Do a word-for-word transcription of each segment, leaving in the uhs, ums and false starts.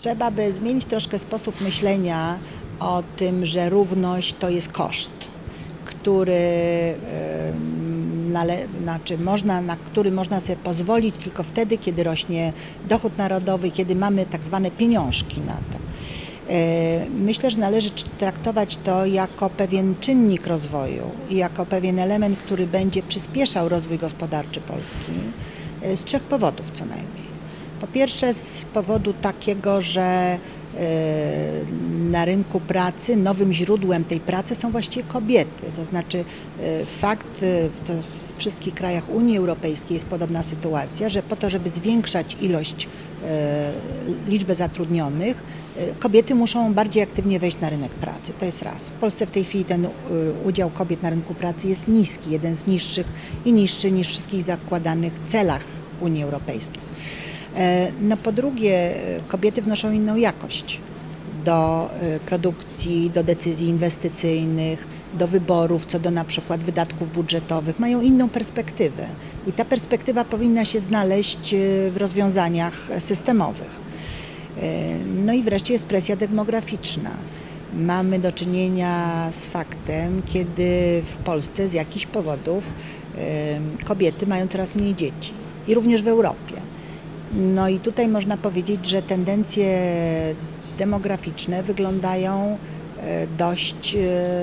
Trzeba by zmienić troszkę sposób myślenia o tym, że równość to jest koszt, który, nale, znaczy można, na który można sobie pozwolić tylko wtedy, kiedy rośnie dochód narodowy, kiedy mamy tak zwane pieniążki na to. Myślę, że należy traktować to jako pewien czynnik rozwoju i jako pewien element, który będzie przyspieszał rozwój gospodarczy Polski z trzech powodów co najmniej. Po pierwsze z powodu takiego, że na rynku pracy nowym źródłem tej pracy są właściwie kobiety. To znaczy fakt, to w wszystkich krajach Unii Europejskiej jest podobna sytuacja, że po to, żeby zwiększać ilość, liczbę zatrudnionych, kobiety muszą bardziej aktywnie wejść na rynek pracy. To jest raz. W Polsce w tej chwili ten udział kobiet na rynku pracy jest niski, jeden z niższych i niższy niż w wszystkich zakładanych celach Unii Europejskiej. No po drugie, kobiety wnoszą inną jakość do produkcji, do decyzji inwestycyjnych, do wyborów, co do na przykład wydatków budżetowych, mają inną perspektywę i ta perspektywa powinna się znaleźć w rozwiązaniach systemowych. No i wreszcie jest presja demograficzna. Mamy do czynienia z faktem, kiedy w Polsce z jakichś powodów kobiety mają coraz mniej dzieci i również w Europie. No i tutaj można powiedzieć, że tendencje demograficzne wyglądają dość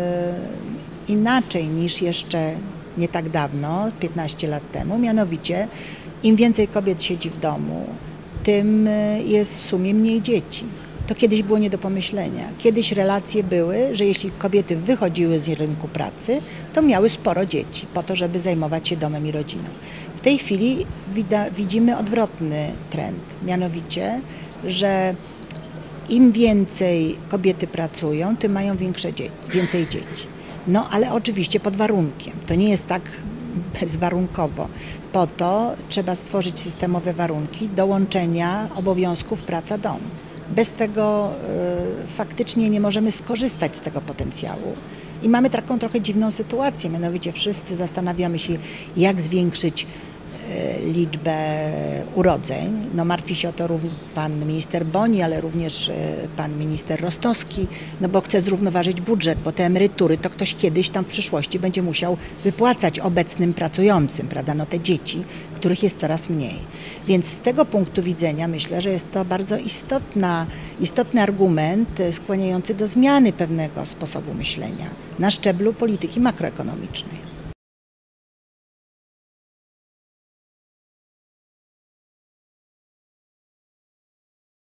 inaczej niż jeszcze nie tak dawno, piętnaście lat temu. Mianowicie im więcej kobiet siedzi w domu, tym jest w sumie mniej dzieci. To kiedyś było nie do pomyślenia. Kiedyś relacje były, że jeśli kobiety wychodziły z rynku pracy, to miały sporo dzieci po to, żeby zajmować się domem i rodziną. W tej chwili widzimy odwrotny trend, mianowicie, że im więcej kobiety pracują, tym mają większe dzie- więcej dzieci. No ale oczywiście pod warunkiem. To nie jest tak bezwarunkowo. Po to trzeba stworzyć systemowe warunki do łączenia obowiązków praca-dom. Bez tego y, faktycznie nie możemy skorzystać z tego potencjału. I mamy taką trochę dziwną sytuację, mianowicie wszyscy zastanawiamy się, jak zwiększyć y, liczbę urodzeń. No martwi się o to pan minister Boni, ale również y, pan minister Rostowski, no bo chce zrównoważyć budżet, bo te emerytury to ktoś kiedyś tam w przyszłości będzie musiał wypłacać obecnym pracującym, prawda, no te dzieci, których jest coraz mniej. Więc z tego punktu widzenia myślę, że jest to bardzo istotna, istotny argument skłaniający do zmiany pewnego sposobu myślenia na szczeblu polityki makroekonomicznej.